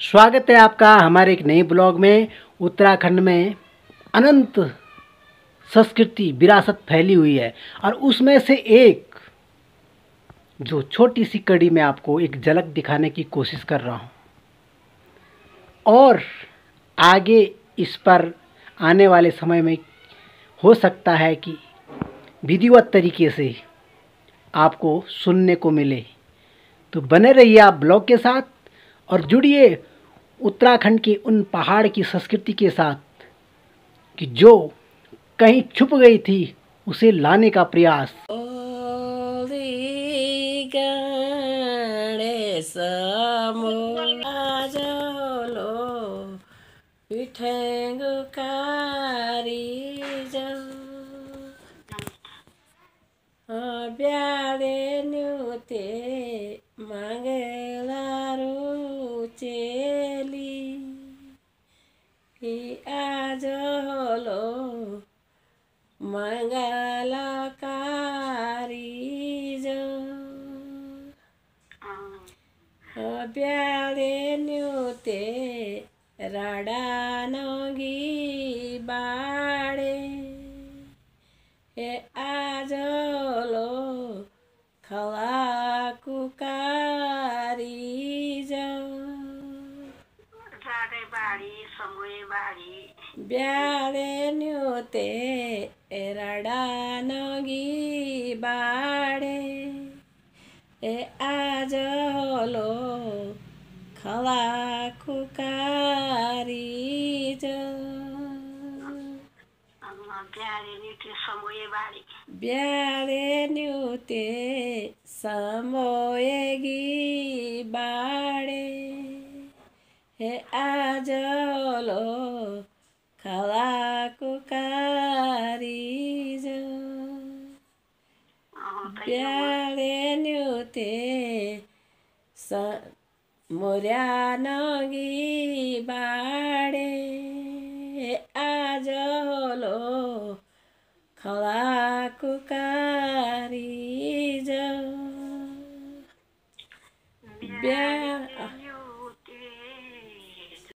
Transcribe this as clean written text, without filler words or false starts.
स्वागत है आपका हमारे एक नए ब्लॉग में। उत्तराखंड में अनंत संस्कृति विरासत फैली हुई है और उसमें से एक जो छोटी सी कड़ी में आपको एक झलक दिखाने की कोशिश कर रहा हूँ और आगे इस पर आने वाले समय में हो सकता है कि विधिवत तरीके से आपको सुनने को मिले। तो बने रहिए आप ब्लॉग के साथ और जुड़िए उत्तराखंड के उन पहाड़ की संस्कृति के साथ कि जो कहीं छुप गई थी उसे लाने का प्रयास। ब्याले न्यूते मंगलारू चेली आज होलो मंगलकारी जो ब्याले न्यूते रडानगी बाड़े आज होलो खला कुकारी जो ब्याले न्यूते रडानगी बाड़े आज होलो खला कुकारी जो ब्याले न्यूते समोएगी बाड़े आज होलो खला कुकारी जो ब्याले न्यूते मोर्या नगी बाड़े आज होलो खला कुकारी जो